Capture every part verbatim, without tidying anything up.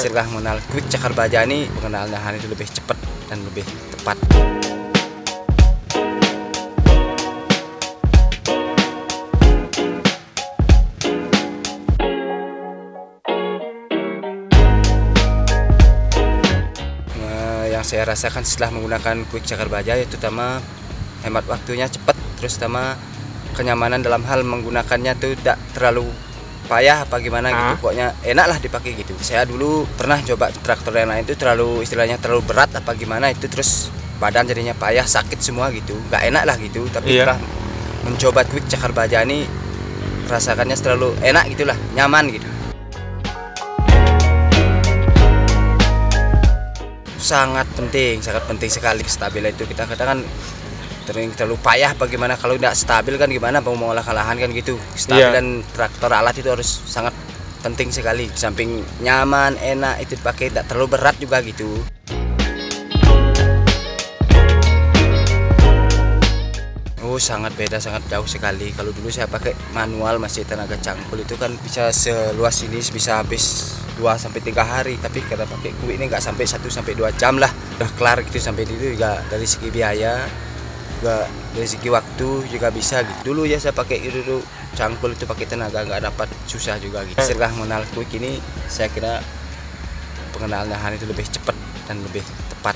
istilah mengenal quick cakar baja ini, pengenalan lahan itu lebih cepat dan lebih tepat. Yang saya rasakan setelah menggunakan quick cakar baja itu terutama hemat waktunya cepat, terus sama kenyamanan dalam hal menggunakannya tuh tidak terlalu payah apa gimana gitu, pokoknya enak lah dipakai gitu. Saya dulu pernah coba traktor yang lain itu terlalu istilahnya terlalu berat apa gimana itu, terus badan jadinya payah, sakit semua gitu, nggak enak lah gitu. Tapi iya, setelah mencoba quick cakar baja ini rasakannya terlalu enak gitulah, nyaman gitu. Sangat penting, sangat penting sekali stabil itu. Kita kadang kan terlalu payah bagaimana kalau tidak stabil kan gimana mau mengolah lahan kan gitu. Stabilan yeah. Traktor alat itu harus sangat penting sekali. Samping nyaman, enak itu dipakai, tidak terlalu berat juga gitu. Oh sangat beda, sangat jauh sekali. Kalau dulu saya pakai manual masih tenaga cangkul itu kan bisa seluas ini, bisa habis dua sampai tiga hari. Tapi karena pakai quick ini nggak sampai satu sampai dua jam lah udah kelar gitu. Sampai itu juga dari segi biaya, juga dari segi waktu juga bisa gitu. Dulu ya saya pakai itu dulu cangkul itu pakai tenaga nggak dapat, susah juga gitu. Setelah mengenal quick ini saya kira pengenalan lahan itu lebih cepat dan lebih tepat.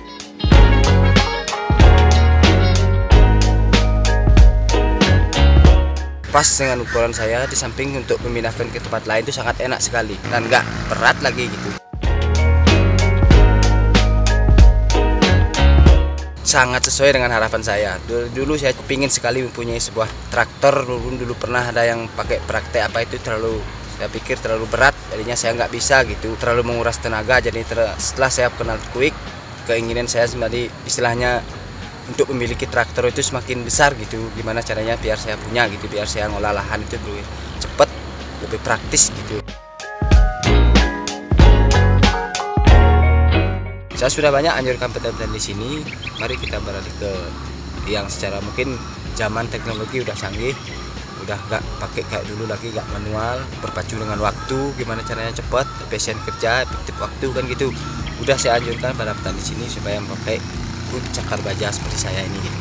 Pas dengan ukuran saya, di samping untuk memindahkan ke tempat lain itu sangat enak sekali dan nggak berat lagi gitu. Sangat sesuai dengan harapan saya. Dulu, dulu saya kepingin sekali mempunyai sebuah traktor. Dulu, dulu pernah ada yang pakai praktek apa itu terlalu, saya pikir terlalu berat, jadinya saya nggak bisa gitu, terlalu menguras tenaga. Jadi ter, setelah saya kenal quick, keinginan saya sebenarnya istilahnya untuk memiliki traktor itu semakin besar gitu. Gimana caranya biar saya punya gitu, biar saya ngolah lahan itu lebih cepat, lebih praktis gitu. Saya sudah banyak anjurkan petani di sini, mari kita beralih ke yang secara mungkin zaman teknologi udah canggih, udah nggak pakai kayak dulu lagi, nggak manual, berpacu dengan waktu, gimana caranya cepat, efisien kerja, efektif waktu kan gitu. Udah saya anjurkan pada petani di sini supaya memakai quick cakar baja seperti saya ini gitu.